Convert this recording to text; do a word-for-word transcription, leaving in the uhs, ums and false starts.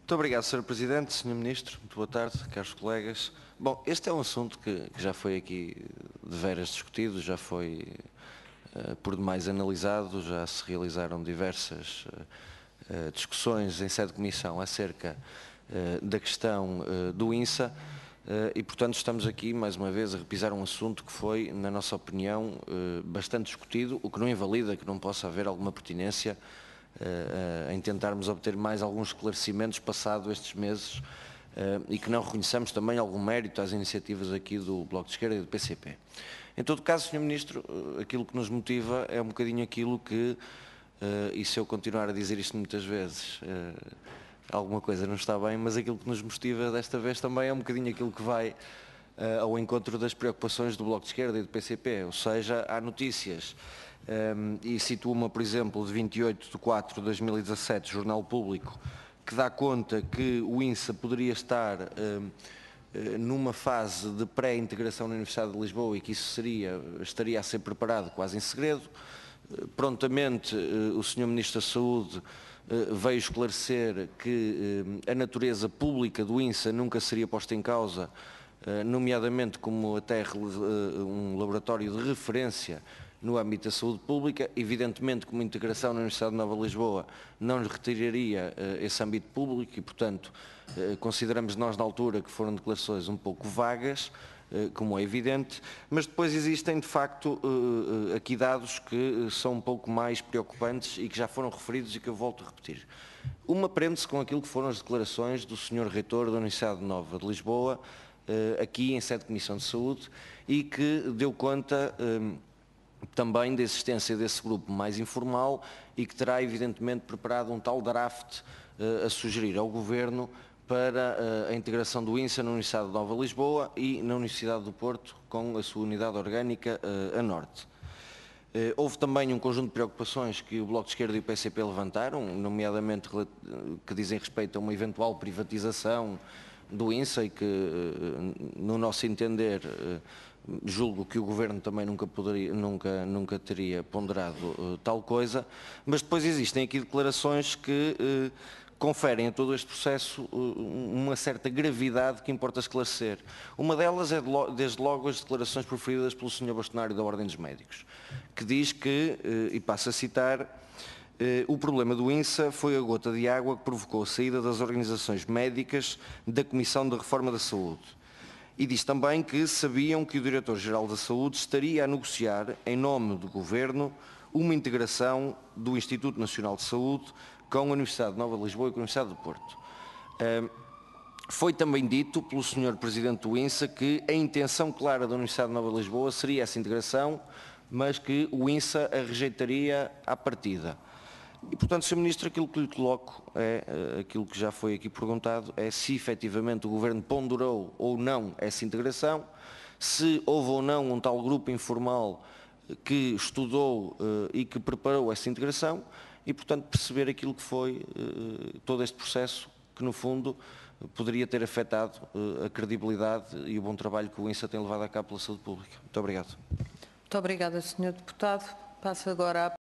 Muito obrigado, senhor Presidente, senhor Ministro. Muito boa tarde, caros colegas. Bom, este é um assunto que, que já foi aqui de veras discutido, já foi uh, por demais analisado, já se realizaram diversas uh, uh, discussões em sede de comissão acerca uh, da questão uh, do INSA uh, e, portanto, estamos aqui, mais uma vez, a repisar um assunto que foi, na nossa opinião, uh, bastante discutido, o que não invalida que não possa haver alguma pertinência Uh, uh, em tentarmos obter mais alguns esclarecimentos passado estes meses uh, e que não reconheçamos também algum mérito às iniciativas aqui do Bloco de Esquerda e do P C P. Em todo caso, senhor Ministro, uh, aquilo que nos motiva é um bocadinho aquilo que, uh, e se eu continuar a dizer isto muitas vezes, uh, alguma coisa não está bem, mas aquilo que nos motiva desta vez também é um bocadinho aquilo que vai uh, ao encontro das preocupações do Bloco de Esquerda e do P C P, ou seja, há notícias. Um, e cito uma, por exemplo, de vinte e oito de quatro de dois mil e dezassete, Jornal Público, que dá conta que o INSA poderia estar um, numa fase de pré-integração na Universidade de Lisboa e que isso seria, estaria a ser preparado quase em segredo. Prontamente, o senhor Ministro da Saúde veio esclarecer que a natureza pública do INSA nunca seria posta em causa, nomeadamente como até um laboratório de referência no âmbito da saúde pública. Evidentemente, como integração na Universidade de Nova Lisboa não lhe retiraria uh, esse âmbito público e, portanto, uh, consideramos nós na altura que foram declarações um pouco vagas, uh, como é evidente, mas depois existem, de facto, uh, uh, aqui dados que são um pouco mais preocupantes e que já foram referidos e que eu volto a repetir. Uma prende-se com aquilo que foram as declarações do senhor Reitor da Universidade Nova de Lisboa, uh, aqui em sede de Comissão de Saúde, e que deu conta um, também da existência desse grupo mais informal e que terá evidentemente preparado um tal draft uh, a sugerir ao Governo para uh, a integração do INSA na Universidade de Nova Lisboa e na Universidade do Porto com a sua unidade orgânica uh, a norte. Uh, houve também um conjunto de preocupações que o Bloco de Esquerda e o P C P levantaram, nomeadamente que dizem respeito a uma eventual privatização do INSA e que, uh, no nosso entender, uh, julgo que o Governo também nunca, poderia, nunca, nunca teria ponderado uh, tal coisa, mas depois existem aqui declarações que uh, conferem a todo este processo uh, uma certa gravidade que importa esclarecer. Uma delas é, de lo desde logo, as declarações proferidas pelo senhor Bastonário da Ordem dos Médicos, que diz que, uh, e passo a citar, uh, o problema do INSA foi a gota de água que provocou a saída das organizações médicas da Comissão de Reforma da Saúde. E diz também que sabiam que o Diretor-Geral da Saúde estaria a negociar, em nome do Governo, uma integração do Instituto Nacional de Saúde com a Universidade de Nova Lisboa e com a Universidade do Porto. Uh, foi também dito pelo senhor Presidente do INSA que a intenção clara da Universidade de Nova Lisboa seria essa integração, mas que o INSA a rejeitaria à partida. E, portanto, senhor Ministro, aquilo que lhe coloco é, uh, aquilo que já foi aqui perguntado, é se efetivamente o Governo ponderou ou não essa integração, se houve ou não um tal grupo informal que estudou uh, e que preparou essa integração e, portanto, perceber aquilo que foi uh, todo este processo que, no fundo, poderia ter afetado uh, a credibilidade e o bom trabalho que o INSA tem levado a cabo pela saúde pública. Muito obrigado. Muito obrigada, senhor Deputado. Passo agora a